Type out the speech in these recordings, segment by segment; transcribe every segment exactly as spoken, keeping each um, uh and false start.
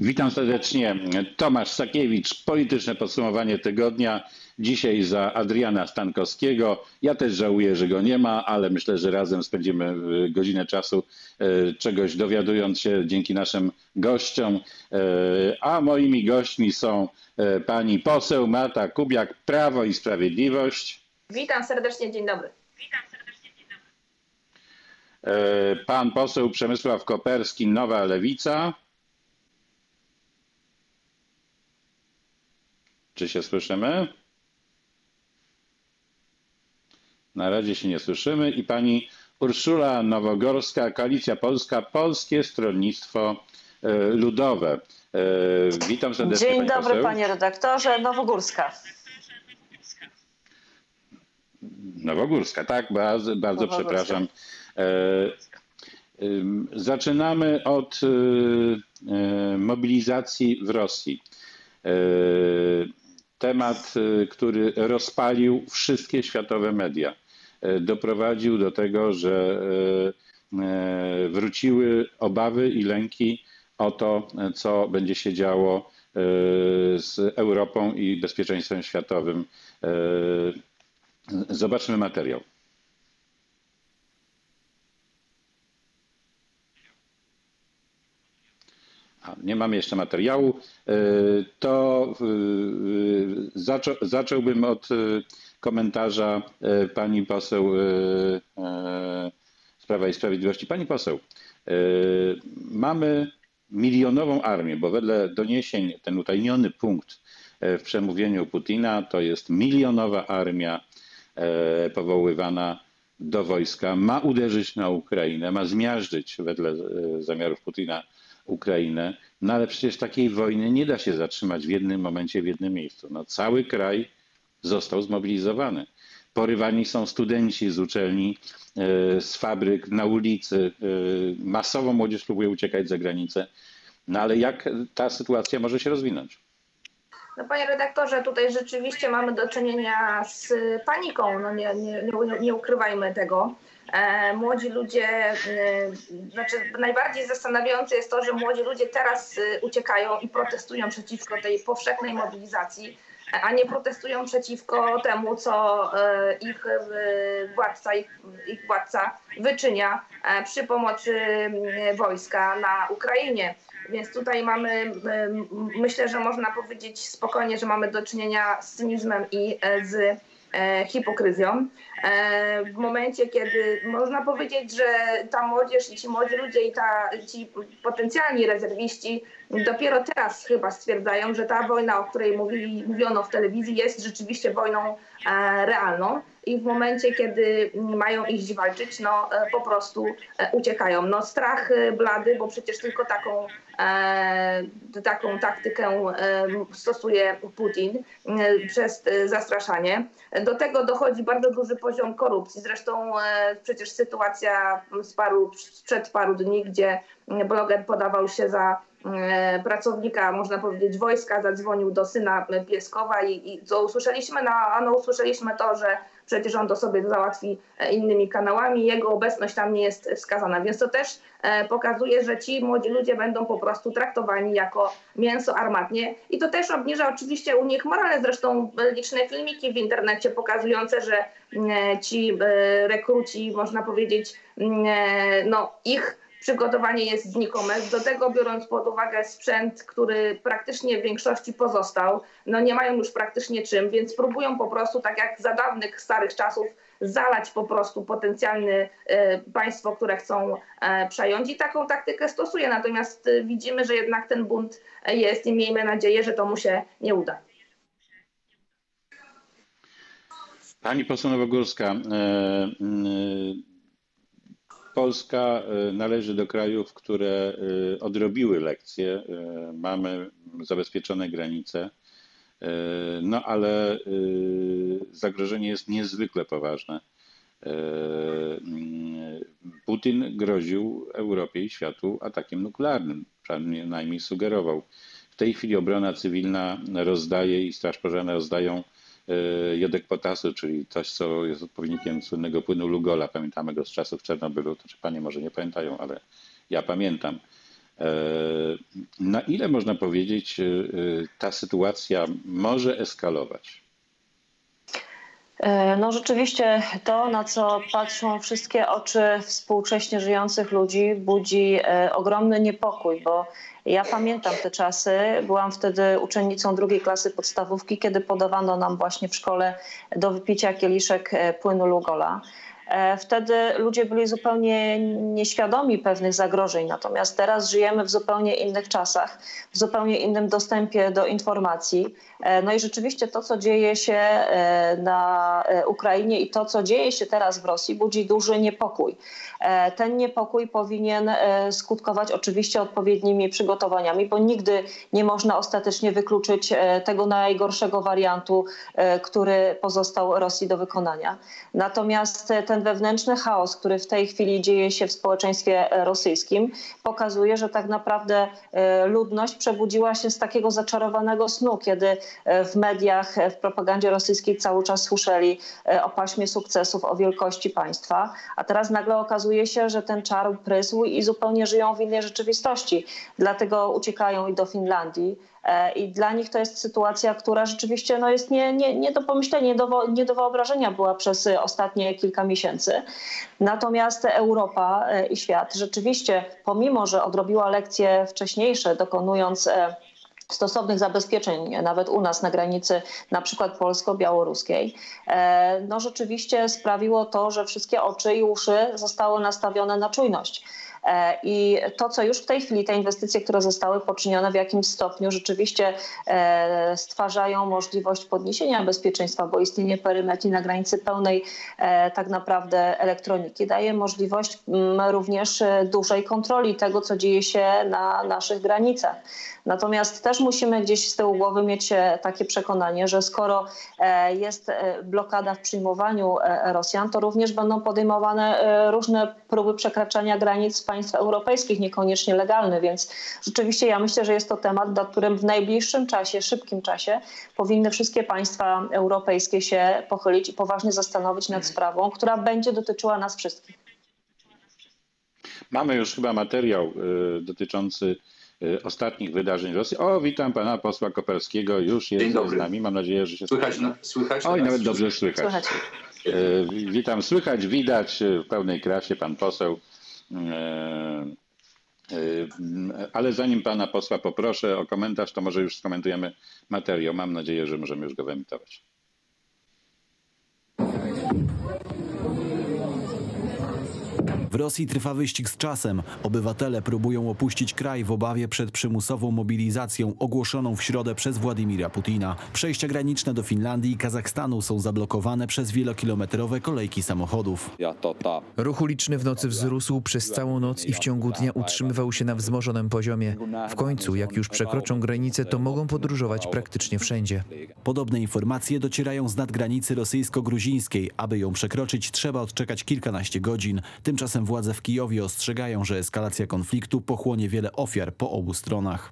Witam serdecznie. Tomasz Sakiewicz, polityczne podsumowanie tygodnia. Dzisiaj za Adriana Stankowskiego. Ja też żałuję, że go nie ma, ale myślę, że razem spędzimy godzinę czasu czegoś dowiadując się dzięki naszym gościom. A moimi gośćmi są pani poseł Marta Kubiak, Prawo i Sprawiedliwość. Witam serdecznie, dzień dobry. Pan poseł Przemysław Koperski, Nowa Lewica. Czy się słyszymy? Na razie się nie słyszymy. I pani Urszula Nowogórska, Koalicja Polska, Polskie Stronnictwo Ludowe. Witam serdecznie. Dzień pani dobry, poseł. panie redaktorze. Nowogórska. Nowogórska, tak, bardzo, bardzo Nowogórska. przepraszam. Zaczynamy od mobilizacji w Rosji. Temat, który rozpalił wszystkie światowe media. Doprowadził do tego, że wróciły obawy i lęki o to, co będzie się działo z Europą i bezpieczeństwem światowym. Zobaczmy materiał. Nie mamy jeszcze materiału, to zaczą, zacząłbym od komentarza pani poseł z Prawa i Sprawiedliwości. Pani poseł, mamy milionową armię, bo wedle doniesień ten utajniony punkt w przemówieniu Putina to jest milionowa armia powoływana do wojska, ma uderzyć na Ukrainę, ma zmiażdżyć wedle zamiarów Putina Ukrainę, no ale przecież takiej wojny nie da się zatrzymać w jednym momencie, w jednym miejscu. No, cały kraj został zmobilizowany. Porywani są studenci z uczelni, z fabryk, na ulicy. Masowo młodzież próbuje uciekać za granicę. No ale jak ta sytuacja może się rozwinąć? No, panie redaktorze, tutaj rzeczywiście mamy do czynienia z paniką, no nie, nie, nie, nie ukrywajmy tego. E, młodzi ludzie, e, znaczy najbardziej zastanawiające jest to, że młodzi ludzie teraz e, uciekają i protestują przeciwko tej powszechnej mobilizacji, a nie protestują przeciwko temu, co e, ich e, władca, ich, ich władca wyczynia e, przy pomocy e, wojska na Ukrainie. Więc tutaj mamy, myślę, że można powiedzieć spokojnie, że mamy do czynienia z cynizmem i z hipokryzją. W momencie, kiedy można powiedzieć, że ta młodzież i ci młodzi ludzie i ta, ci potencjalni rezerwiści dopiero teraz chyba stwierdzają, że ta wojna, o której mówili, mówiono w telewizji, jest rzeczywiście wojną realną. I w momencie, kiedy mają iść walczyć, no po prostu uciekają. No strach blady, bo przecież tylko taką, e, taką taktykę e, stosuje Putin e, przez zastraszanie. Do tego dochodzi bardzo duży poziom korupcji. Zresztą e, przecież sytuacja z paru, sprzed paru dni, gdzie bloger podawał się za e, pracownika, można powiedzieć, wojska, zadzwonił do syna Pieskowa i, i co usłyszeliśmy? No, no usłyszeliśmy to, że przecież on to sobie załatwi innymi kanałami, jego obecność tam nie jest wskazana. Więc to też pokazuje, że ci młodzi ludzie będą po prostu traktowani jako mięso armatnie i to też obniża oczywiście u nich morale. Zresztą liczne filmiki w internecie pokazujące, że ci rekruci, można powiedzieć, no ich przygotowanie jest znikome. Do tego biorąc pod uwagę sprzęt, który praktycznie w większości pozostał, no nie mają już praktycznie czym, więc próbują po prostu, tak jak za dawnych, starych czasów, zalać po prostu potencjalne e, państwo, które chcą e, przejąć i taką taktykę stosuje. Natomiast e, widzimy, że jednak ten bunt jest i miejmy nadzieję, że to mu się nie uda. Pani poseł Nowogórska, e, e, Polska należy do krajów, które odrobiły lekcje. Mamy zabezpieczone granice, no ale zagrożenie jest niezwykle poważne. Putin groził Europie i światu atakiem nuklearnym, przynajmniej sugerował. W tej chwili obrona cywilna rozdaje i Straż Pożarna rozdają jodek potasu, czyli coś, co jest odpowiednikiem słynnego płynu Lugola. Pamiętamy go z czasów Czarnobylu. To czy panie może nie pamiętają, ale ja pamiętam. Na ile można powiedzieć, ta sytuacja może eskalować? No rzeczywiście to, na co patrzą wszystkie oczy współcześnie żyjących ludzi, budzi ogromny niepokój, bo ja pamiętam te czasy, byłam wtedy uczennicą drugiej klasy podstawówki, kiedy podawano nam właśnie w szkole do wypicia kieliszek płynu Lugola. Wtedy ludzie byli zupełnie nieświadomi pewnych zagrożeń, natomiast teraz żyjemy w zupełnie innych czasach, w zupełnie innym dostępie do informacji. No i rzeczywiście to, co dzieje się na Ukrainie i to, co dzieje się teraz w Rosji, budzi duży niepokój. Ten niepokój powinien skutkować oczywiście odpowiednimi przygotowaniami, bo nigdy nie można ostatecznie wykluczyć tego najgorszego wariantu, który pozostał Rosji do wykonania. Natomiast ten wewnętrzny chaos, który w tej chwili dzieje się w społeczeństwie rosyjskim, pokazuje, że tak naprawdę ludność przebudziła się z takiego zaczarowanego snu, kiedy w mediach, w propagandzie rosyjskiej cały czas słyszeli o paśmie sukcesów, o wielkości państwa, a teraz nagle okazuje się, że ten czar prysł i zupełnie żyją w innej rzeczywistości. Dlatego uciekają i do Finlandii. I dla nich to jest sytuacja, która rzeczywiście no, jest nie, nie, nie do pomyślenia, nie do, nie do wyobrażenia była przez ostatnie kilka miesięcy. Natomiast Europa i świat rzeczywiście, pomimo że odrobiła lekcje wcześniejsze, dokonując stosownych zabezpieczeń, nawet u nas na granicy, na przykład polsko-białoruskiej, no rzeczywiście sprawiło to, że wszystkie oczy i uszy zostały nastawione na czujność. I to, co już w tej chwili, te inwestycje, które zostały poczynione w jakimś stopniu rzeczywiście stwarzają możliwość podniesienia bezpieczeństwa, bo istnienie perymetrii na granicy pełnej tak naprawdę elektroniki daje możliwość również dużej kontroli tego, co dzieje się na naszych granicach. Natomiast też musimy gdzieś z tyłu głowy mieć takie przekonanie, że skoro jest blokada w przyjmowaniu Rosjan, to również będą podejmowane różne próby przekraczania granic państw europejskich, niekoniecznie legalne, więc rzeczywiście ja myślę, że jest to temat, nad którym w najbliższym czasie, szybkim czasie powinny wszystkie państwa europejskie się pochylić i poważnie zastanowić nad sprawą, która będzie dotyczyła nas wszystkich. Mamy już chyba materiał dotyczący ostatnich wydarzeń w Rosji. O, witam pana posła Koperskiego, już jest z nami. Mam nadzieję, że się słychać. Na, słychać Oj, nawet dobrze słychać. słychać. Witam, słychać, widać w pełnej krasie pan poseł. Ale zanim pana posła poproszę o komentarz, to może już skomentujemy materiał. Mam nadzieję, że możemy już go wyemitować. W Rosji trwa wyścig z czasem. Obywatele próbują opuścić kraj w obawie przed przymusową mobilizacją ogłoszoną w środę przez Władimira Putina. Przejścia graniczne do Finlandii i Kazachstanu są zablokowane przez wielokilometrowe kolejki samochodów. Ruch uliczny w nocy wzrósł przez całą noc i w ciągu dnia utrzymywał się na wzmożonym poziomie. W końcu, jak już przekroczą granicę, to mogą podróżować praktycznie wszędzie. Podobne informacje docierają z nad granicy rosyjsko-gruzińskiej. Aby ją przekroczyć, trzeba odczekać kilkanaście godzin. Tymczasem władze w Kijowie ostrzegają, że eskalacja konfliktu pochłonie wiele ofiar po obu stronach.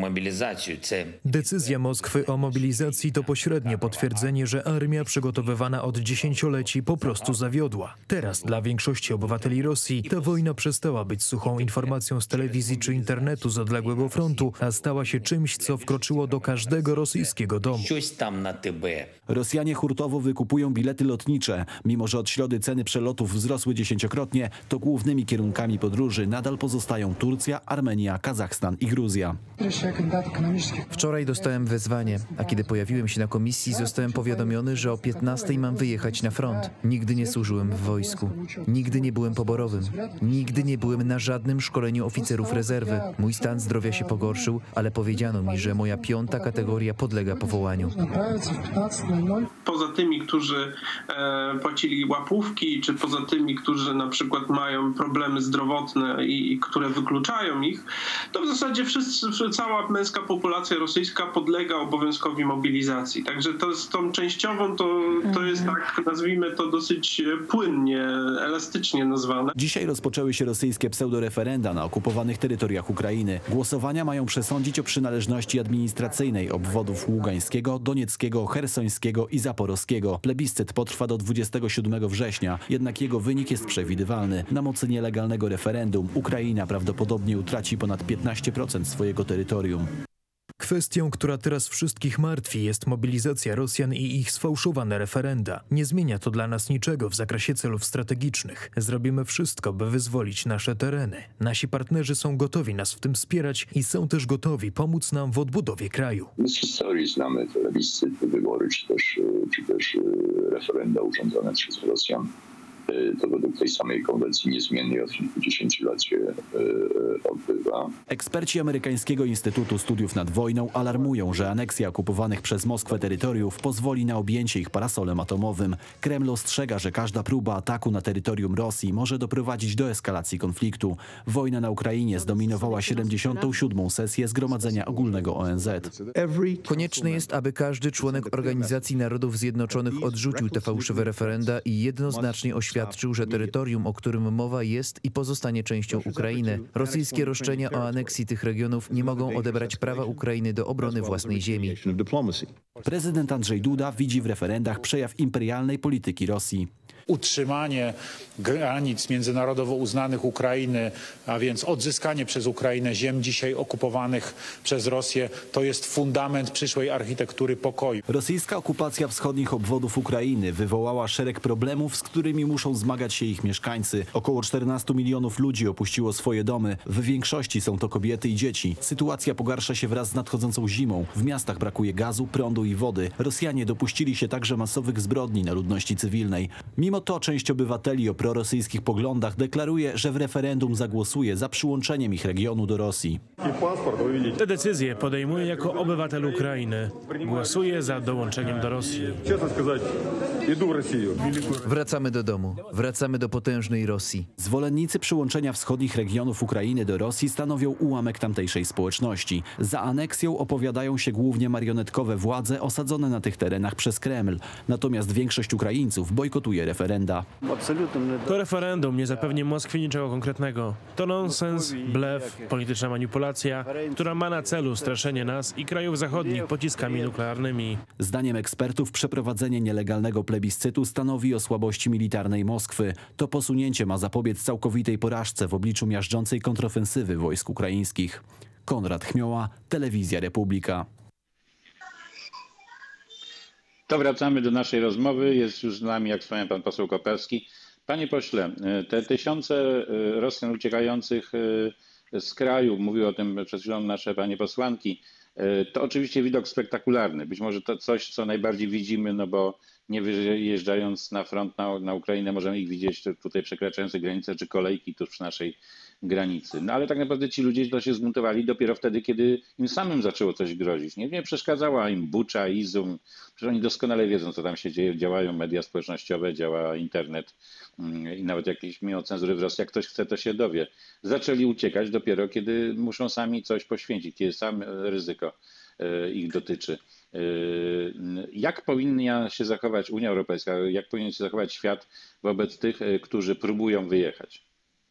Decyzja Moskwy o mobilizacji to pośrednie potwierdzenie, że armia przygotowywana od dziesięcioleci po prostu zawiodła. Teraz dla większości obywateli Rosji ta wojna przestała być suchą informacją z telewizji czy internetu z odległego frontu, a stała się czymś, co wkroczyło do każdego rosyjskiego domu. Rosjanie hurtowo wykupują bilety lotnicze. Mimo że od środy ceny przelotów wzrosły dziesięciokrotnie, to głównymi kierunkami podróży nadal pozostają Turcja, Armenia, Kazachstan i Gruzja. Wczoraj dostałem wezwanie, a kiedy pojawiłem się na komisji, zostałem powiadomiony, że o piętnastej mam wyjechać na front. Nigdy nie służyłem w wojsku. Nigdy nie byłem poborowym. Nigdy nie byłem na żadnym szkoleniu oficerów rezerwy. Mój stan zdrowia się pogorszył, ale powiedziano mi, że moja piąta kategoria podlega powołaniu. Poza tymi, którzy e, płacili łapówki, czy poza tymi, którzy na przykład mają problemy zdrowotne i, i które wykluczają ich, to w zasadzie wszyscy, cała męska populacja rosyjska podlega obowiązkowi mobilizacji. Także to z tą częściową to, to jest tak, nazwijmy to dosyć płynnie, elastycznie nazwane. Dzisiaj rozpoczęły się rosyjskie pseudoreferenda na okupowanych terytoriach Ukrainy. Głosowania mają przesądzić o przynależności administracyjnej obwodów Ługańskiego, Donieckiego, Chersońskiego i Zaporowskiego. Plebiscyt potrwa do dwudziestego siódmego września, jednak jego wynik jest przewidywalny. Na mocy nielegalnego referendum Ukraina prawdopodobnie utraci ponad piętnaście procent swojego terytorium. Kwestią, która teraz wszystkich martwi, jest mobilizacja Rosjan i ich sfałszowane referenda. Nie zmienia to dla nas niczego w zakresie celów strategicznych. Zrobimy wszystko, by wyzwolić nasze tereny. Nasi partnerzy są gotowi nas w tym wspierać i są też gotowi pomóc nam w odbudowie kraju. My z historii znamy te plebiscyty, wybory, czy też, czy też referenda urządzone przez Rosjan. To według tej samej konwencji niezmiennie od kilkudziesięciu lat się odbywa. Eksperci Amerykańskiego Instytutu Studiów nad Wojną alarmują, że aneksja okupowanych przez Moskwę terytoriów pozwoli na objęcie ich parasolem atomowym. Kreml ostrzega, że każda próba ataku na terytorium Rosji może doprowadzić do eskalacji konfliktu. Wojna na Ukrainie zdominowała siedemdziesiątą siódmą sesję Zgromadzenia Ogólnego O N Z. Konieczne jest, aby każdy członek Organizacji Narodów Zjednoczonych odrzucił te fałszywe referenda i jednoznacznie oświadczył, Oświadczył, że terytorium, o którym mowa, jest i pozostanie częścią Ukrainy. Rosyjskie roszczenia o aneksji tych regionów nie mogą odebrać prawa Ukrainy do obrony własnej ziemi. Prezydent Andrzej Duda widzi w referendach przejaw imperialnej polityki Rosji. Utrzymanie granic międzynarodowo uznanych Ukrainy, a więc odzyskanie przez Ukrainę ziem dzisiaj okupowanych przez Rosję, to jest fundament przyszłej architektury pokoju. Rosyjska okupacja wschodnich obwodów Ukrainy wywołała szereg problemów, z którymi muszą zmagać się ich mieszkańcy. Około czternastu milionów ludzi opuściło swoje domy. W większości są to kobiety i dzieci. Sytuacja pogarsza się wraz z nadchodzącą zimą. W miastach brakuje gazu, prądu i wody. Rosjanie dopuścili się także masowych zbrodni na ludności cywilnej. Mimo to część obywateli o prorosyjskich poglądach deklaruje, że w referendum zagłosuje za przyłączeniem ich regionu do Rosji. Te decyzje podejmuję jako obywatel Ukrainy. Głosuję za dołączeniem do Rosji. Wracamy do domu. Wracamy do potężnej Rosji. Zwolennicy przyłączenia wschodnich regionów Ukrainy do Rosji stanowią ułamek tamtejszej społeczności. Za aneksją opowiadają się głównie marionetkowe władze osadzone na tych terenach przez Kreml. Natomiast większość Ukraińców bojkotuje referenda. To referendum nie zapewni Moskwie niczego konkretnego. To nonsens, blef, polityczna manipulacja, która ma na celu straszenie nas i krajów zachodnich pociskami nuklearnymi. Zdaniem ekspertów przeprowadzenie nielegalnego plebiscytu stanowi o słabości militarnej Moskwy. To posunięcie ma zapobiec całkowitej porażce w obliczu miażdżącej kontrofensywy wojsk ukraińskich. Konrad Chmioła, Telewizja Republika. To wracamy do naszej rozmowy. Jest już z nami, jak wspomniał pan poseł Koperski. Panie pośle, te tysiące Rosjan uciekających z kraju, mówiły o tym przed chwilą nasze panie posłanki, to oczywiście widok spektakularny. Być może to coś, co najbardziej widzimy, no bo nie wyjeżdżając na front na, na Ukrainę możemy ich widzieć tutaj przekraczające granice czy kolejki tuż przy naszej granicy. No ale tak naprawdę ci ludzie to się zbuntowali dopiero wtedy, kiedy im samym zaczęło coś grozić. Nie, nie przeszkadzała im Bucza, Izum. Przecież oni doskonale wiedzą, co tam się dzieje. Działają media społecznościowe, działa internet i nawet jakieś mimo cenzury w Rosji, jak ktoś chce, to się dowie. Zaczęli uciekać dopiero, kiedy muszą sami coś poświęcić, kiedy sam ryzyko ich dotyczy. Jak powinna się zachować Unia Europejska, jak powinien się zachować świat wobec tych, którzy próbują wyjechać?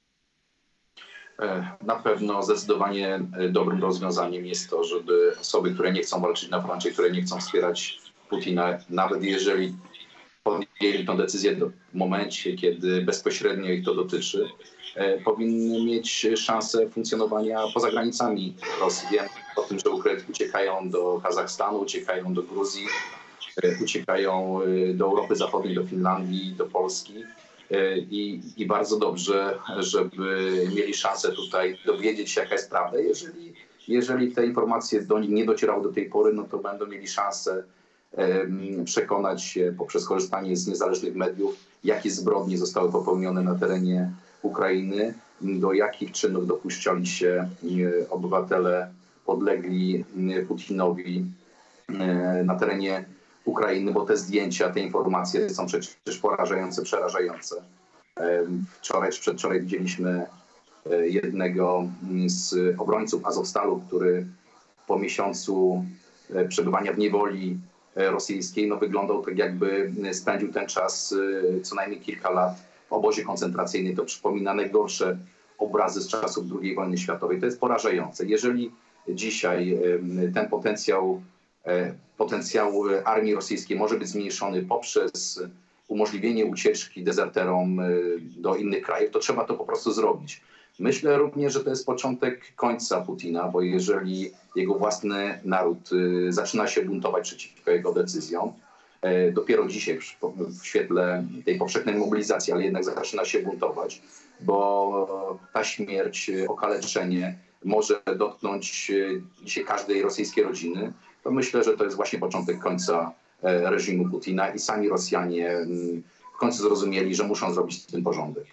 Na pewno zdecydowanie dobrym rozwiązaniem jest to, żeby osoby, które nie chcą walczyć na froncie, które nie chcą wspierać Putina, nawet jeżeli podjęli tę decyzję w momencie, kiedy bezpośrednio ich to dotyczy, powinny mieć szansę funkcjonowania poza granicami Rosji. Wiem o tym, że Ukraińcy uciekają do Kazachstanu, uciekają do Gruzji, uciekają do Europy Zachodniej, do Finlandii, do Polski. I, I bardzo dobrze, żeby mieli szansę tutaj dowiedzieć się, jaka jest prawda. Jeżeli, jeżeli te informacje do nich nie docierały do tej pory, no to będą mieli szansę um, przekonać się poprzez korzystanie z niezależnych mediów, jakie zbrodnie zostały popełnione na terenie Ukrainy, do jakich czynów dopuszczali się obywatele podlegli Putinowi na terenie Ukrainy, bo te zdjęcia, te informacje są przecież porażające, przerażające. Wczoraj czy przedwczoraj widzieliśmy jednego z obrońców Azowstalu, który po miesiącu przebywania w niewoli rosyjskiej no, wyglądał tak, jakby spędził ten czas co najmniej kilka lat w obozie koncentracyjnym. To przypomina najgorsze obrazy z czasów drugiej wojny światowej. To jest porażające. Jeżeli dzisiaj ten potencjał Potencjał armii rosyjskiej może być zmniejszony poprzez umożliwienie ucieczki dezerterom do innych krajów, to trzeba to po prostu zrobić. Myślę również, że to jest początek końca Putina, bo jeżeli jego własny naród zaczyna się buntować przeciwko jego decyzjom, dopiero dzisiaj w świetle tej powszechnej mobilizacji, ale jednak zaczyna się buntować, bo ta śmierć, okaleczenie może dotknąć dzisiaj każdej rosyjskiej rodziny, to myślę, że to jest właśnie początek końca reżimu Putina i sami Rosjanie w końcu zrozumieli, że muszą zrobić z tym porządek.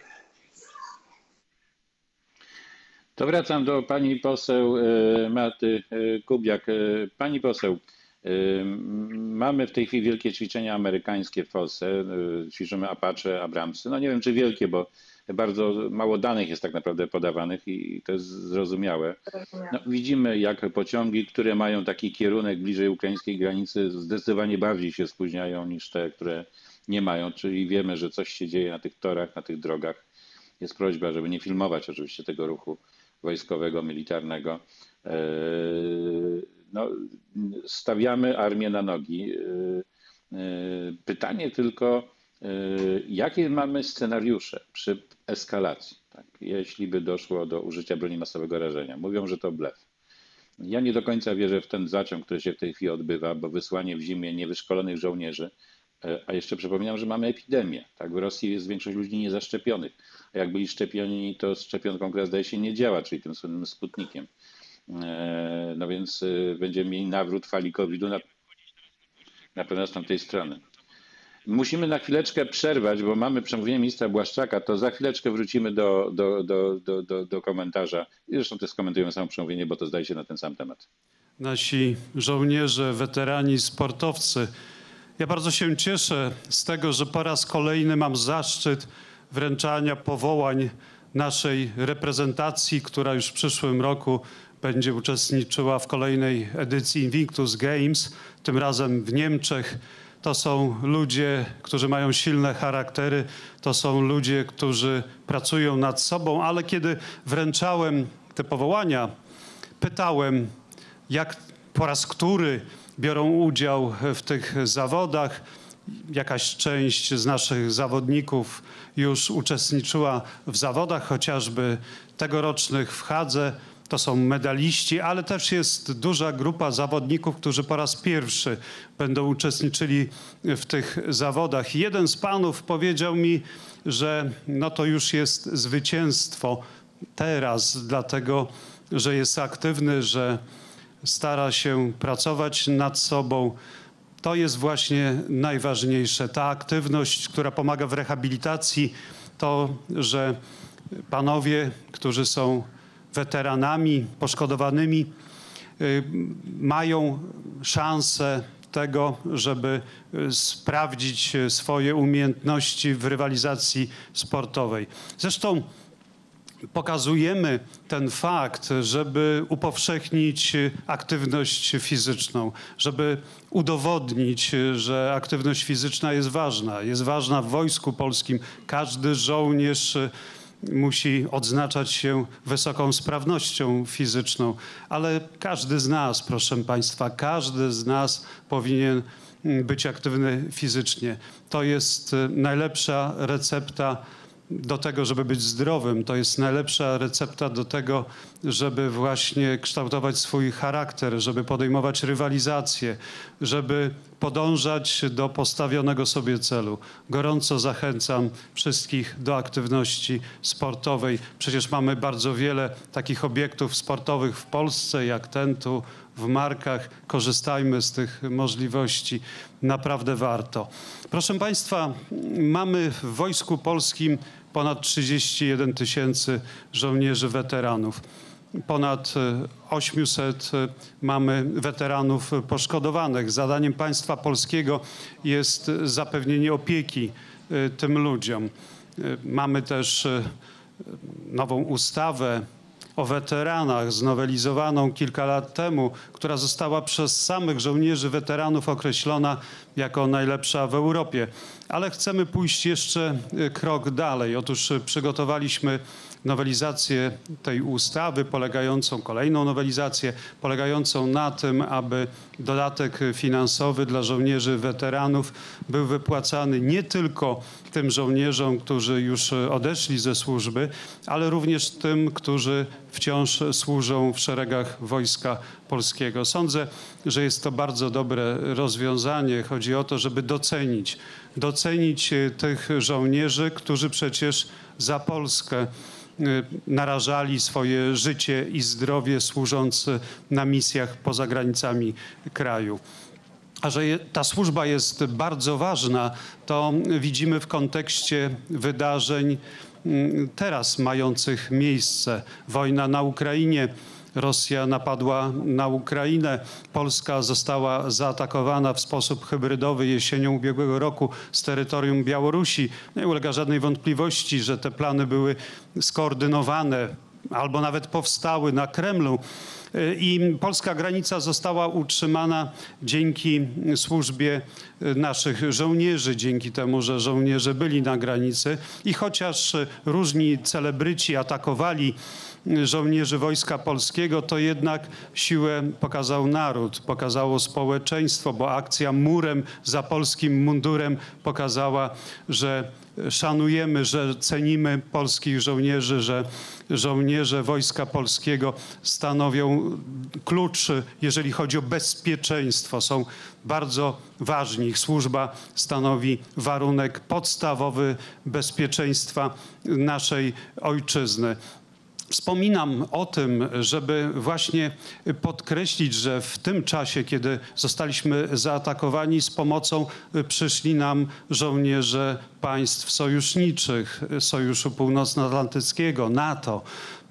To wracam do pani poseł Marty Kubiak. Pani poseł, mamy w tej chwili wielkie ćwiczenia amerykańskie w Polsce. Ćwiczymy Apache, Abramsy. No nie wiem, czy wielkie, bo bardzo mało danych jest tak naprawdę podawanych i to jest zrozumiałe. No, widzimy, jak pociągi, które mają taki kierunek bliżej ukraińskiej granicy, zdecydowanie bardziej się spóźniają niż te, które nie mają. Czyli wiemy, że coś się dzieje na tych torach, na tych drogach. Jest prośba, żeby nie filmować oczywiście tego ruchu wojskowego, militarnego. No, stawiamy armię na nogi. Pytanie tylko, jakie mamy scenariusze przy eskalacji, tak, jeśli by doszło do użycia broni masowego rażenia? Mówią, że to blef. Ja nie do końca wierzę w ten zaciąg, który się w tej chwili odbywa, bo wysłanie w zimie niewyszkolonych żołnierzy, a jeszcze przypominam, że mamy epidemię. Tak, w Rosji jest większość ludzi niezaszczepionych, a jak byli szczepioni, to szczepionką, która zdaje się nie działa, czyli tym słynnym Sputnikiem. No więc będziemy mieli nawrót fali kowida na, na pewno z tamtej strony. Musimy na chwileczkę przerwać, bo mamy przemówienie ministra Błaszczaka, to za chwileczkę wrócimy do, do, do, do, do, do komentarza. I zresztą też skomentujemy samo przemówienie, bo to zdaje się na ten sam temat. Nasi żołnierze, weterani, sportowcy. Ja bardzo się cieszę z tego, że po raz kolejny mam zaszczyt wręczania powołań naszej reprezentacji, która już w przyszłym roku będzie uczestniczyła w kolejnej edycji Invictus Games, tym razem w Niemczech. To są ludzie, którzy mają silne charaktery, to są ludzie, którzy pracują nad sobą, ale kiedy wręczałem te powołania, pytałem, jak po raz który biorą udział w tych zawodach. Jakaś część z naszych zawodników już uczestniczyła w zawodach, chociażby tegorocznych w Hadze. To są medaliści, ale też jest duża grupa zawodników, którzy po raz pierwszy będą uczestniczyli w tych zawodach. Jeden z panów powiedział mi, że no to już jest zwycięstwo teraz, dlatego że jest aktywny, że stara się pracować nad sobą. To jest właśnie najważniejsze. Ta aktywność, która pomaga w rehabilitacji, to, że panowie, którzy są weteranami, poszkodowanymi, mają szansę tego, żeby sprawdzić swoje umiejętności w rywalizacji sportowej. Zresztą pokazujemy ten fakt, żeby upowszechnić aktywność fizyczną, żeby udowodnić, że aktywność fizyczna jest ważna. Jest ważna w Wojsku Polskim. Każdy żołnierz musi odznaczać się wysoką sprawnością fizyczną, ale każdy z nas, proszę Państwa, każdy z nas powinien być aktywny fizycznie. To jest najlepsza recepta do tego, żeby być zdrowym. To jest najlepsza recepta do tego, żeby właśnie kształtować swój charakter, żeby podejmować rywalizację, żeby podążać do postawionego sobie celu. Gorąco zachęcam wszystkich do aktywności sportowej. Przecież mamy bardzo wiele takich obiektów sportowych w Polsce, jak ten tu w Markach. Korzystajmy z tych możliwości. Naprawdę warto. Proszę Państwa, mamy w Wojsku Polskim ponad trzydzieści jeden tysięcy żołnierzy weteranów. Ponad osiemset mamy weteranów poszkodowanych. Zadaniem państwa polskiego jest zapewnienie opieki tym ludziom. Mamy też nową ustawę o weteranach, znowelizowaną kilka lat temu, która została przez samych żołnierzy weteranów określona jako najlepsza w Europie. Ale chcemy pójść jeszcze krok dalej. Otóż przygotowaliśmy nowelizację tej ustawy polegającą, kolejną nowelizację polegającą na tym, aby dodatek finansowy dla żołnierzy weteranów był wypłacany nie tylko tym żołnierzom, którzy już odeszli ze służby, ale również tym, którzy wciąż służą w szeregach Wojska Polskiego. Sądzę, że jest to bardzo dobre rozwiązanie. Chodzi o to, żeby docenić, docenić tych żołnierzy, którzy przecież za Polskę narażali swoje życie i zdrowie, służąc na misjach poza granicami kraju. A że ta służba jest bardzo ważna, to widzimy w kontekście wydarzeń teraz mających miejsce. Wojna na Ukrainie, Rosja napadła na Ukrainę, Polska została zaatakowana w sposób hybrydowy jesienią ubiegłego roku z terytorium Białorusi. Nie ulega żadnej wątpliwości, że te plany były skoordynowane albo nawet powstały na Kremlu. I polska granica została utrzymana dzięki służbie naszych żołnierzy, dzięki temu, że żołnierze byli na granicy. I chociaż różni celebryci atakowali żołnierzy Wojska Polskiego, to jednak siłę pokazał naród, pokazało społeczeństwo, bo akcja Murem za polskim mundurem pokazała, że szanujemy, że cenimy polskich żołnierzy, że żołnierze Wojska Polskiego stanowią klucz, jeżeli chodzi o bezpieczeństwo. Są bardzo ważni. Ich służba stanowi warunek podstawowy bezpieczeństwa naszej ojczyzny. Wspominam o tym, żeby właśnie podkreślić, że w tym czasie, kiedy zostaliśmy zaatakowani, z pomocą przyszli nam żołnierze państw sojuszniczych, Sojuszu Północnoatlantyckiego, NATO.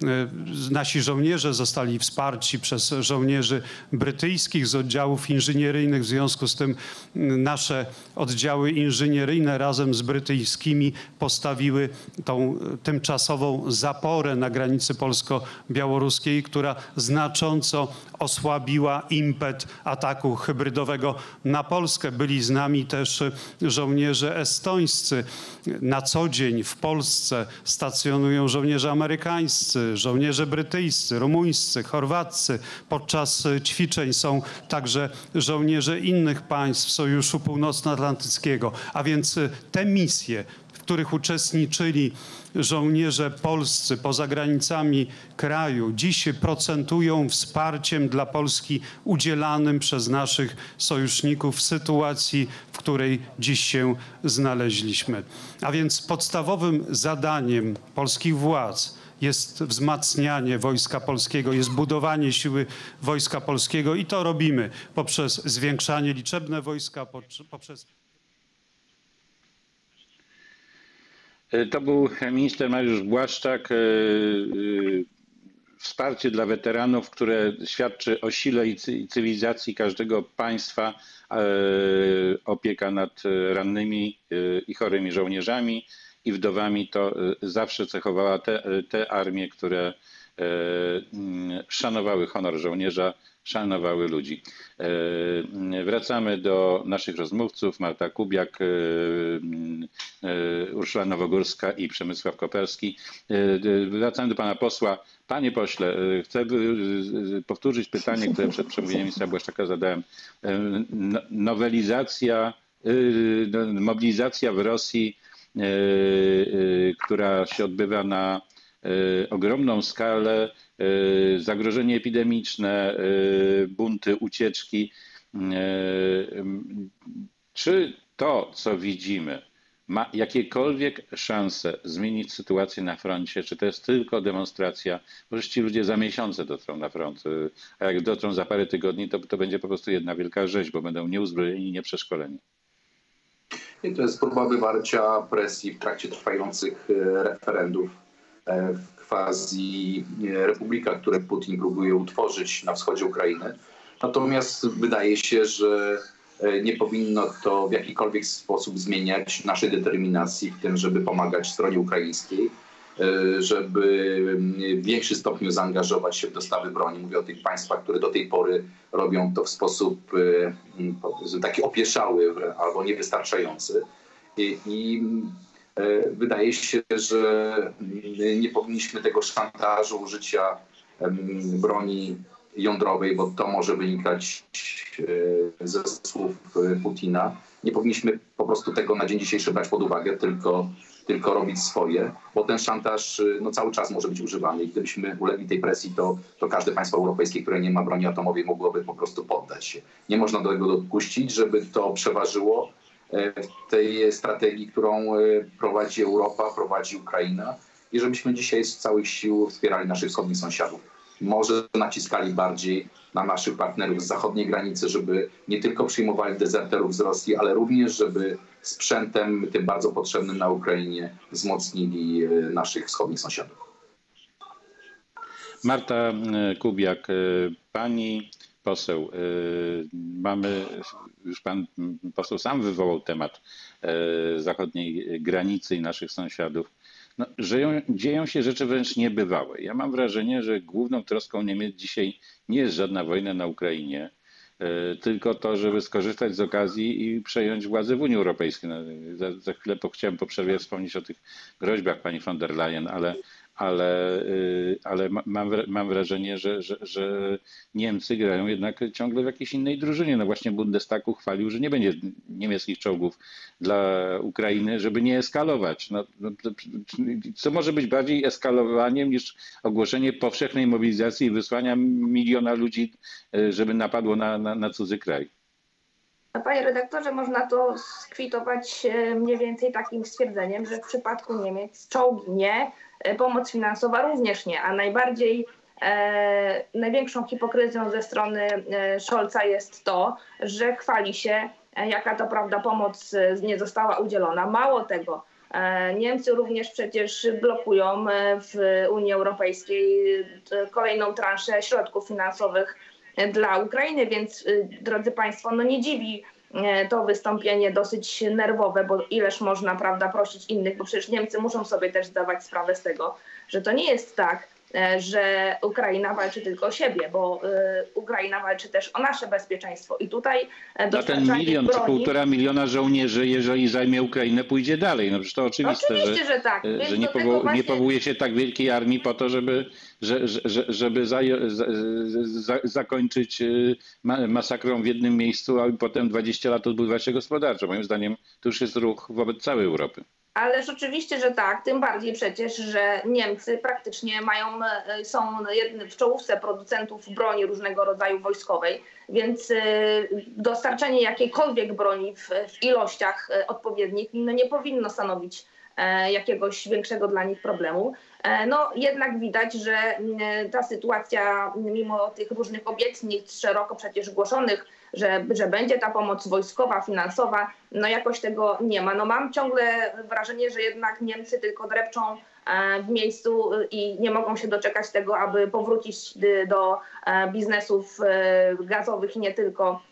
Nasi żołnierze zostali wsparci przez żołnierzy brytyjskich z oddziałów inżynieryjnych. W związku z tym nasze oddziały inżynieryjne razem z brytyjskimi postawiły tą tymczasową zaporę na granicy polsko-białoruskiej, która znacząco osłabiła impet ataku hybrydowego na Polskę. Byli z nami też żołnierze estońscy. Na co dzień w Polsce stacjonują żołnierze amerykańscy, żołnierze brytyjscy, rumuńscy, chorwaccy. Podczas ćwiczeń są także żołnierze innych państw Sojuszu Północnoatlantyckiego. A więc te misje, w których uczestniczyli żołnierze polscy poza granicami kraju, dziś procentują wsparciem dla Polski udzielanym przez naszych sojuszników w sytuacji, w której dziś się znaleźliśmy. A więc podstawowym zadaniem polskich władz jest wzmacnianie Wojska Polskiego, jest budowanie siły Wojska Polskiego i to robimy poprzez zwiększanie liczebne wojska, poprzez... To był minister Mariusz Błaszczak. Wsparcie dla weteranów, które świadczy o sile i cywilizacji każdego państwa, opieka nad rannymi i chorymi żołnierzami i wdowami, to zawsze cechowała te, te armie, które szanowały honor żołnierza, szanowały ludzi. Wracamy do naszych rozmówców. Marta Kubiak, Urszula Nowogórska i Przemysław Koperski. Wracamy do pana posła. Panie pośle, chcę powtórzyć pytanie, które przed przemówieniem ministra Błaszczaka zadałem. Nowelizacja, mobilizacja w Rosji, która się odbywa na ogromną skalę, zagrożenie epidemiczne, bunty, ucieczki. Czy to, co widzimy, ma jakiekolwiek szanse zmienić sytuację na froncie? Czy to jest tylko demonstracja? Może ci ludzie za miesiące dotrą na front, a jak dotrą za parę tygodni, to, to będzie po prostu jedna wielka rzeź, bo będą nieuzbrojeni i nieprzeszkoleni. I to jest próba wywarcia presji w trakcie trwających referendów w quasi republika, które Putin próbuje utworzyć na wschodzie Ukrainy. Natomiast wydaje się, że nie powinno to w jakikolwiek sposób zmieniać naszej determinacji w tym, żeby pomagać stronie ukraińskiej, żeby w większym stopniu zaangażować się w dostawy broni. Mówię o tych państwach, które do tej pory robią to w sposób taki opieszały albo niewystarczający. I, i Wydaje się, że nie powinniśmy tego szantażu użycia broni jądrowej, bo to może wynikać ze słów Putina. Nie powinniśmy po prostu tego na dzień dzisiejszy brać pod uwagę, tylko, tylko robić swoje, bo ten szantaż no, cały czas może być używany i gdybyśmy ulegli tej presji, to, to każde państwo europejskie, które nie ma broni atomowej, mogłoby po prostu poddać się. Nie można do tego dopuścić, żeby to przeważyło w tej strategii, którą prowadzi Europa, prowadzi Ukraina i żebyśmy dzisiaj z całych sił wspierali naszych wschodnich sąsiadów. Może naciskali bardziej na naszych partnerów z zachodniej granicy, żeby nie tylko przyjmowali dezerterów z Rosji, ale również, żeby sprzętem tym bardzo potrzebnym na Ukrainie wzmocnili naszych wschodnich sąsiadów. Marta Kubiak, pani poseł, mamy, już pan poseł sam wywołał temat zachodniej granicy i naszych sąsiadów. No, żyją, dzieją się rzeczy wręcz niebywałe. Ja mam wrażenie, że główną troską Niemiec dzisiaj nie jest żadna wojna na Ukrainie, tylko to, żeby skorzystać z okazji i przejąć władzę w Unii Europejskiej. No, za, za chwilę po, chciałem po przerwie wspomnieć o tych groźbach pani von der Leyen, ale, ale, ale mam, mam wrażenie, że, że, że Niemcy grają jednak ciągle w jakiejś innej drużynie. No właśnie Bundestag uchwalił, że nie będzie niemieckich czołgów dla Ukrainy, żeby nie eskalować. No, no, co może być bardziej eskalowaniem niż ogłoszenie powszechnej mobilizacji i wysłania miliona ludzi, żeby napadło na, na, na cudzy kraj? Panie redaktorze, można to skwitować mniej więcej takim stwierdzeniem, że w przypadku Niemiec czołgi nie, pomoc finansowa również nie, a najbardziej e, największą hipokryzją ze strony e, Scholza jest to, że chwali się, e, jaka to prawda pomoc e, nie została udzielona. Mało tego, e, Niemcy również przecież blokują e, w Unii Europejskiej e, kolejną transzę środków finansowych dla Ukrainy, więc drodzy Państwo, no nie dziwi to wystąpienie dosyć nerwowe, bo ileż można, prawda, prosić innych, bo przecież Niemcy muszą sobie też zdawać sprawę z tego, że to nie jest tak, że Ukraina walczy tylko o siebie, bo Ukraina walczy też o nasze bezpieczeństwo i tutaj na ten milion broni, czy półtora miliona żołnierzy, jeżeli zajmie Ukrainę, pójdzie dalej. No przecież to oczywiste, oczywiście, że, że, tak. że nie, powo właśnie... nie powołuje się tak wielkiej armii po to, żeby, że, że, żeby za, za, za, zakończyć masakrą w jednym miejscu, a potem dwadzieścia lat odbudować się gospodarczo. Moim zdaniem to już jest ruch wobec całej Europy. Ależ oczywiście, że tak, tym bardziej przecież, że Niemcy praktycznie mają, są jednym w czołówce producentów broni różnego rodzaju wojskowej, więc dostarczenie jakiejkolwiek broni w, w ilościach odpowiednich no nie powinno stanowić jakiegoś większego dla nich problemu. No jednak widać, że ta sytuacja mimo tych różnych obietnic szeroko przecież głoszonych, że, że będzie ta pomoc wojskowa, finansowa, no jakoś tego nie ma. No mam ciągle wrażenie, że jednak Niemcy tylko drepczą w miejscu i nie mogą się doczekać tego, aby powrócić do biznesów gazowych i nie tylko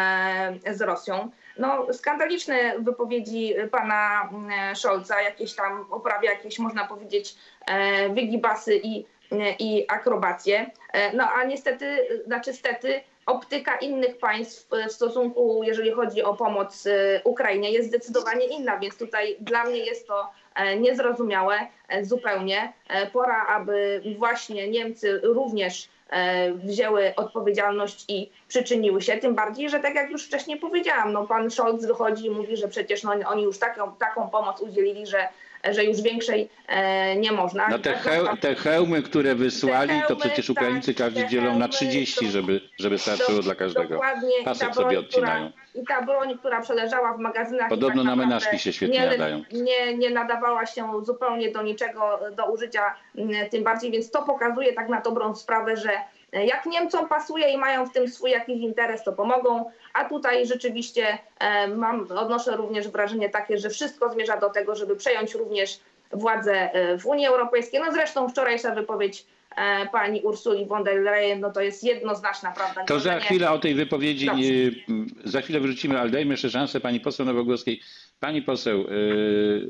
z Rosją. No, skandaliczne wypowiedzi pana Scholza, jakieś tam uprawia jakieś, można powiedzieć, wygibasy i, i akrobacje. No a niestety, znaczy stety, optyka innych państw w stosunku, jeżeli chodzi o pomoc Ukrainie, jest zdecydowanie inna, więc tutaj dla mnie jest to niezrozumiałe zupełnie. Pora, aby właśnie Niemcy również wzięły odpowiedzialność i przyczyniły się, tym bardziej, że tak jak już wcześniej powiedziałam, no pan Scholz wychodzi i mówi, że przecież no, oni już taką, taką pomoc udzielili, że, że już większej e, nie można. No te, heł, te hełmy, które wysłali, hełmy, to przecież Ukraińcy tak, każdy dzielą hełmy, na trzydzieści, żeby, żeby starczyło do, dla każdego. Dokładnie. Pasek broń, sobie odcinają. Która, I ta broń, która przeleżała w magazynach... Podobno tak na menażki się świetnie nie, nadają. Nie, nie nadawała się zupełnie do niczego, do użycia tym bardziej, więc to pokazuje tak na dobrą sprawę, że jak Niemcom pasuje i mają w tym swój jakiś interes, to pomogą, a tutaj rzeczywiście e, mam, odnoszę również wrażenie takie, że wszystko zmierza do tego, żeby przejąć również władzę w Unii Europejskiej. No zresztą wczorajsza wypowiedź e, pani Ursuli von der Leyen, no to jest jednoznaczna, prawda? To za chwilę o tej wypowiedzi, Dobrze. za chwilę wrócimy, ale dajmy jeszcze szansę pani poseł Nowogórskiej. Pani poseł, yy,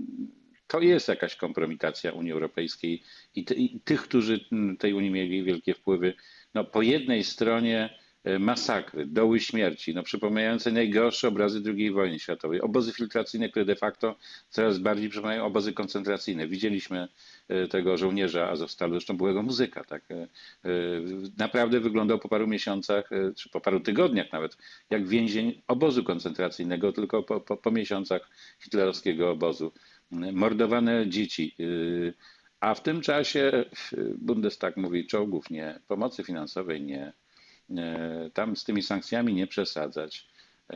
to jest jakaś kompromitacja Unii Europejskiej i, ty, i tych, którzy tej Unii mieli wielkie wpływy. No, po jednej stronie masakry, doły śmierci, no przypominające najgorsze obrazy drugiej wojny światowej, obozy filtracyjne, które de facto coraz bardziej przypominają obozy koncentracyjne. Widzieliśmy tego żołnierza Azowstalu, zresztą byłego muzyka, tak? Naprawdę wyglądał po paru miesiącach, czy po paru tygodniach nawet, jak więzień obozu koncentracyjnego, tylko po, po, po miesiącach hitlerowskiego obozu. Mordowane dzieci. A w tym czasie Bundestag mówi czołgów nie, pomocy finansowej nie, tam z tymi sankcjami nie przesadzać.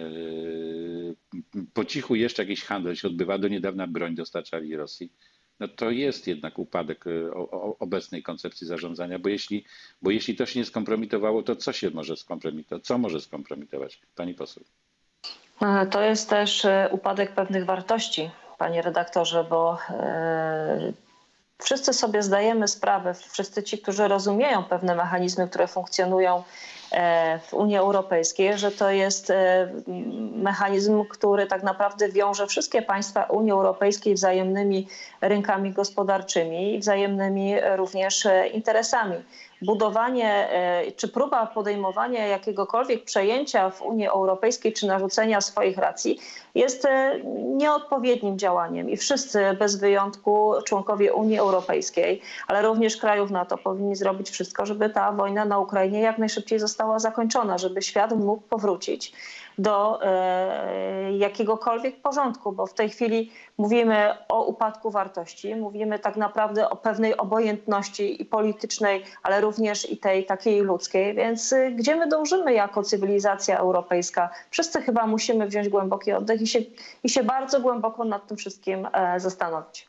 Po cichu jeszcze jakiś handel się odbywa, do niedawna broń dostarczali Rosji. No to jest jednak upadek obecnej koncepcji zarządzania, bo jeśli, bo jeśli to się nie skompromitowało, to co się może skompromitować? Co może skompromitować? Pani poseł. To jest też upadek pewnych wartości, panie redaktorze, bo wszyscy sobie zdajemy sprawę, wszyscy ci, którzy rozumieją pewne mechanizmy, które funkcjonują w Unii Europejskiej, że to jest mechanizm, który tak naprawdę wiąże wszystkie państwa Unii Europejskiej wzajemnymi rynkami gospodarczymi i wzajemnymi również interesami. Budowanie czy próba podejmowania jakiegokolwiek przejęcia w Unii Europejskiej czy narzucenia swoich racji jest nieodpowiednim działaniem i wszyscy bez wyjątku członkowie Unii Europejskiej, ale również krajów NATO powinni zrobić wszystko, żeby ta wojna na Ukrainie jak najszybciej została zakończona, żeby świat mógł powrócić do e, jakiegokolwiek porządku, bo w tej chwili mówimy o upadku wartości, mówimy tak naprawdę o pewnej obojętności i politycznej, ale również i tej takiej ludzkiej, więc y, gdzie my dążymy jako cywilizacja europejska? Wszyscy chyba musimy wziąć głęboki oddech i się, i się bardzo głęboko nad tym wszystkim e, zastanowić.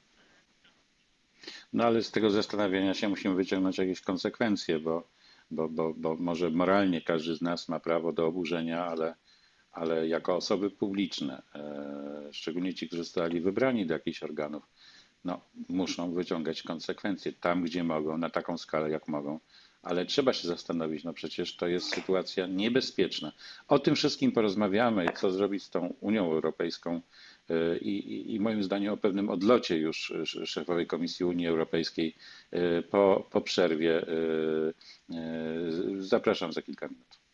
No ale z tego zastanawiania się musimy wyciągnąć jakieś konsekwencje, bo Bo, bo, bo może moralnie każdy z nas ma prawo do oburzenia, ale, ale jako osoby publiczne, e, szczególnie ci, którzy zostali wybrani do jakichś organów, no, muszą wyciągać konsekwencje tam, gdzie mogą, na taką skalę, jak mogą. Ale trzeba się zastanowić, no przecież to jest sytuacja niebezpieczna. O tym wszystkim porozmawiamy, co zrobić z tą Unią Europejską i, i, i moim zdaniem o pewnym odlocie już szefowej Komisji Unii Europejskiej po, po przerwie. Zapraszam za kilka minut.